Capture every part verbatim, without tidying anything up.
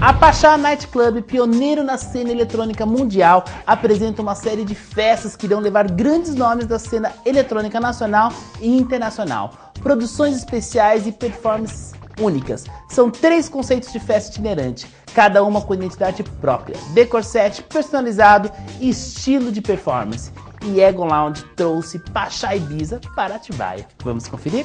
A Pachá Night Club, pioneiro na cena eletrônica mundial, apresenta uma série de festas que irão levar grandes nomes da cena eletrônica nacional e internacional. Produções especiais e performances únicas. São três conceitos de festa itinerante, cada uma com identidade própria, decor set personalizado e estilo de performance. E Egon Lounge trouxe Pachá Ibiza para Atibaia. Vamos conferir?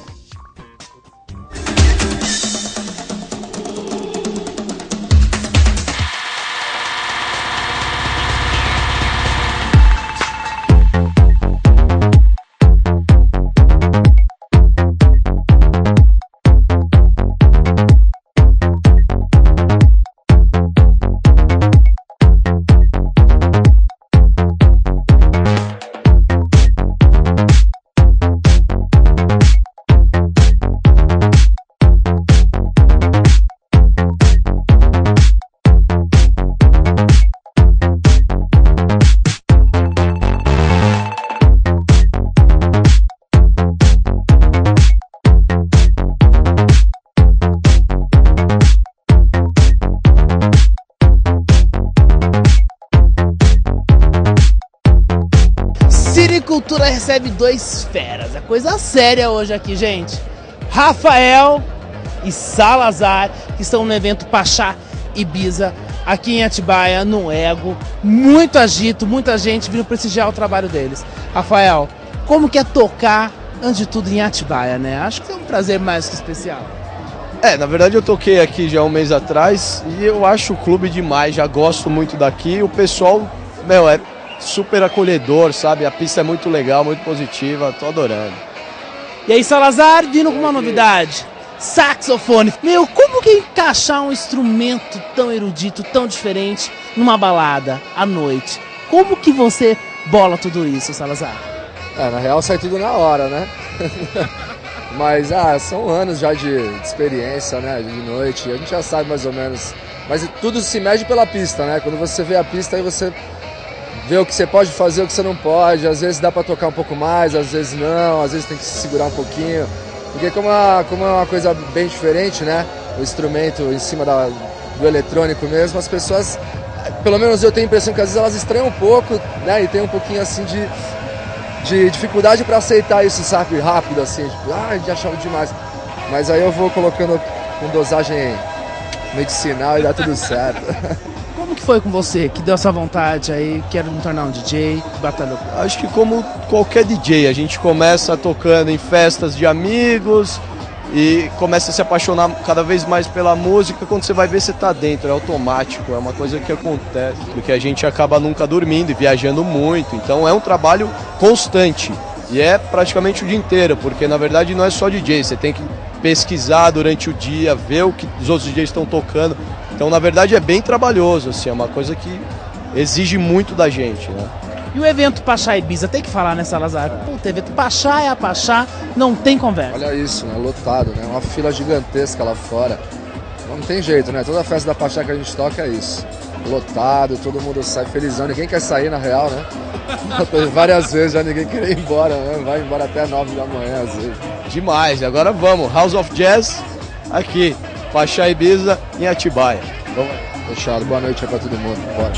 Cultura recebe dois feras, é coisa séria hoje aqui, gente. Rafael e Salazar, que estão no evento Pachá Ibiza, aqui em Atibaia, no Ego. Muito agito, muita gente vindo prestigiar o trabalho deles. Rafael, como que é tocar, antes de tudo, em Atibaia, né? Acho que é um prazer mais que especial. É, na verdade eu toquei aqui já um mês atrás e eu acho o clube demais, já gosto muito daqui. O pessoal, meu, é super acolhedor, sabe? A pista é muito legal, muito positiva, tô adorando. E aí, Salazar, vindo com uma novidade, saxofone. Meu, como que encaixar um instrumento tão erudito, tão diferente, numa balada, à noite? Como que você bola tudo isso, Salazar? É, na real sai tudo na hora, né? Mas, ah, são anos já de, de experiência, né? De noite, a gente já sabe mais ou menos. Mas tudo se mede pela pista, né? Quando você vê a pista, aí você ver o que você pode fazer, o que você não pode. Às vezes dá para tocar um pouco mais, às vezes não, às vezes tem que se segurar um pouquinho. Porque como é, como é uma coisa bem diferente, né? O instrumento em cima da, do eletrônico mesmo, as pessoas, pelo menos eu tenho a impressão que às vezes elas estranham um pouco, né? E tem um pouquinho assim de, de dificuldade para aceitar isso, sabe? Rápido assim, tipo, ah, a gente achava demais. Mas aí eu vou colocando com dosagem medicinal e dá tudo certo. Como que foi com você, que deu essa vontade aí, quero me tornar um D J, batalhou? Acho que como qualquer D J, a gente começa tocando em festas de amigos e começa a se apaixonar cada vez mais pela música. Quando você vai ver, você tá dentro, é automático, é uma coisa que acontece, porque a gente acaba nunca dormindo e viajando muito, então é um trabalho constante e é praticamente o dia inteiro, porque na verdade não é só D J, você tem que pesquisar durante o dia, ver o que os outros D Js estão tocando. Então, na verdade, é bem trabalhoso, assim, é uma coisa que exige muito da gente, né? E o evento Pachá Ibiza, tem que falar, né, Salazar? Puta, evento Pachá é a Pachá, não tem conversa. Olha isso, né? Lotado, né? Uma fila gigantesca lá fora. Não tem jeito, né? Toda festa da Pachá que a gente toca é isso. Lotado, todo mundo sai felizão. Ninguém quer sair, na real, né? Várias vezes já ninguém quer ir embora, né? Vai embora até nove da manhã, às vezes. Demais, agora vamos. House of Jazz, aqui. Pachá Ibiza em Atibaia. Vamos. Fechado. Boa noite aí pra todo mundo. Bora.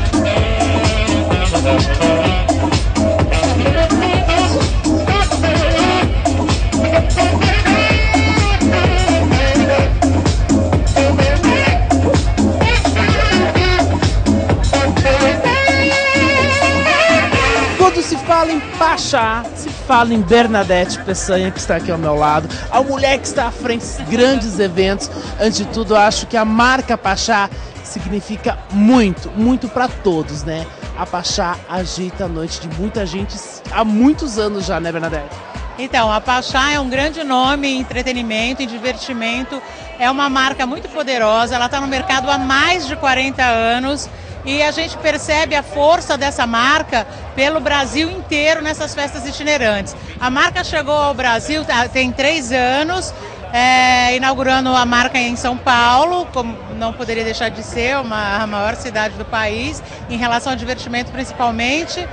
Quando se fala em Pachá, se fala em Bernadette Peçanha, que está aqui ao meu lado, a mulher que está à frente de grandes eventos. Antes de tudo, eu acho que a marca Pachá significa muito, muito para todos, né? A Pachá agita a noite de muita gente há muitos anos já, né, Bernadette? Então, a Pachá é um grande nome em entretenimento, em divertimento, é uma marca muito poderosa, ela está no mercado há mais de quarenta anos. E a gente percebe a força dessa marca pelo Brasil inteiro nessas festas itinerantes. A marca chegou ao Brasil tem três anos, é, inaugurando a marca em São Paulo, como não poderia deixar de ser uma, a maior cidade do país, em relação ao divertimento principalmente.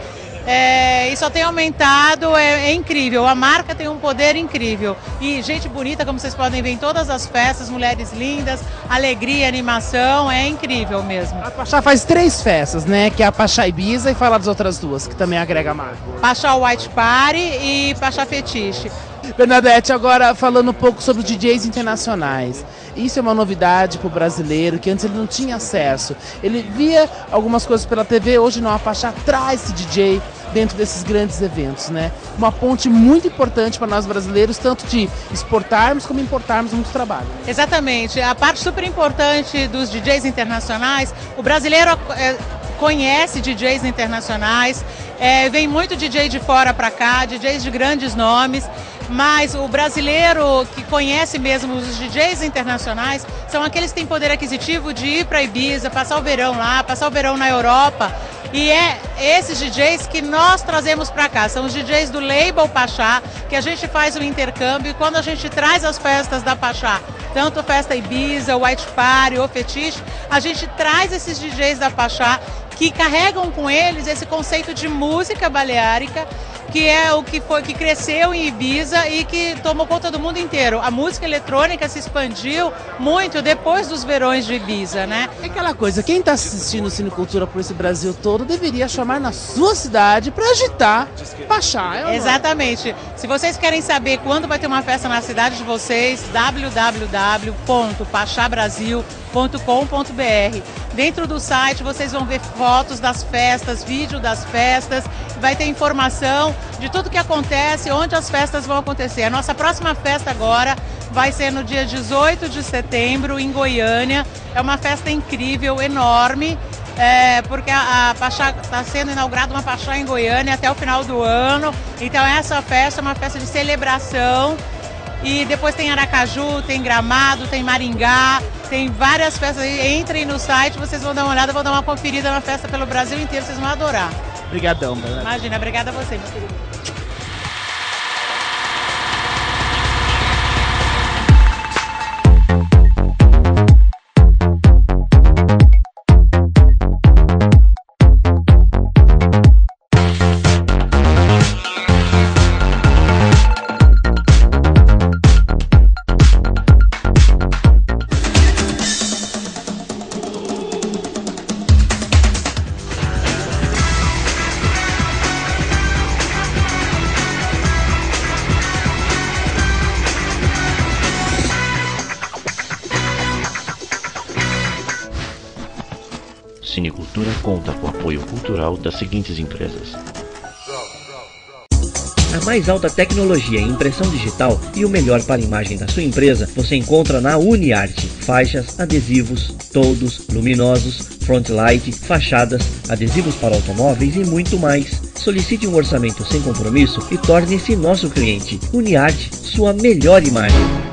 É, e só tem aumentado, é, é incrível, a marca tem um poder incrível. E gente bonita, como vocês podem ver em todas as festas, mulheres lindas, alegria, animação, é incrível mesmo. A Pachá faz três festas, né? Que é a Pachá Ibiza e fala das outras duas, que também agrega marca. Pachá White Party e Pachá Fetiche. Bernadette, agora falando um pouco sobre os D Js internacionais. Isso é uma novidade para o brasileiro, que antes ele não tinha acesso. Ele via algumas coisas pela T V, hoje não, a Pachá traz esse D J dentro desses grandes eventos, né? Uma ponte muito importante para nós brasileiros, tanto de exportarmos como importarmos muito trabalho. Exatamente, a parte super importante dos D Js internacionais, o brasileiro é, conhece D Js internacionais, é, vem muito D J de fora para cá, D Js de grandes nomes, mas o brasileiro que conhece mesmo os D Js internacionais são aqueles que têm poder aquisitivo de ir para Ibiza, passar o verão lá, passar o verão na Europa. E é esses D Js que nós trazemos para cá, são os D Js do Label Pachá, que a gente faz o intercâmbio, e quando a gente traz as festas da Pachá, tanto a festa Ibiza, White Party ou Fetiche, a gente traz esses D Js da Pachá que carregam com eles esse conceito de música baleárica, que é o que foi que cresceu em Ibiza e que tomou conta do mundo inteiro. A música eletrônica se expandiu muito depois dos verões de Ibiza, né? É aquela coisa, quem está assistindo Cinecultura por esse Brasil todo deveria chamar na sua cidade para agitar Pachá. É Exatamente. Se vocês querem saber quando vai ter uma festa na cidade de vocês, w w w ponto pachá brasil ponto com ponto b r. Dentro do site vocês vão ver fotos das festas, vídeo das festas, vai ter informação de tudo que acontece, onde as festas vão acontecer. A nossa próxima festa agora vai ser no dia dezoito de setembro, em Goiânia. É uma festa incrível, enorme, é, porque a, a Pachá está sendo inaugurada uma Pachá em Goiânia até o final do ano. Então essa festa é uma festa de celebração. E depois tem Aracaju, tem Gramado, tem Maringá, tem várias festas aí. Entrem no site, vocês vão dar uma olhada, vão dar uma conferida na festa pelo Brasil inteiro, vocês vão adorar. Obrigadão, Bernadette. Imagina, obrigada a você, meu querido. Cinecultura conta com apoio cultural das seguintes empresas: a mais alta tecnologia em impressão digital e o melhor para a imagem da sua empresa você encontra na UniArt. Faixas, adesivos, toldos, luminosos, frontlight, fachadas, adesivos para automóveis e muito mais. Solicite um orçamento sem compromisso e torne-se nosso cliente. UniArt, sua melhor imagem.